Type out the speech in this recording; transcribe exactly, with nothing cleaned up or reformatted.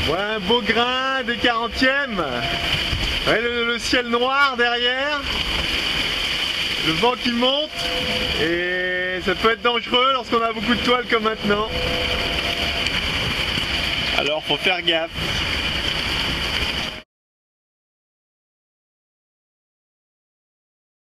Ouais, un beau grain des quarantièmes. Ouais, le, le ciel noir derrière. Le vent qui monte. Et ça peut être dangereux lorsqu'on a beaucoup de toiles comme maintenant. Alors faut faire gaffe.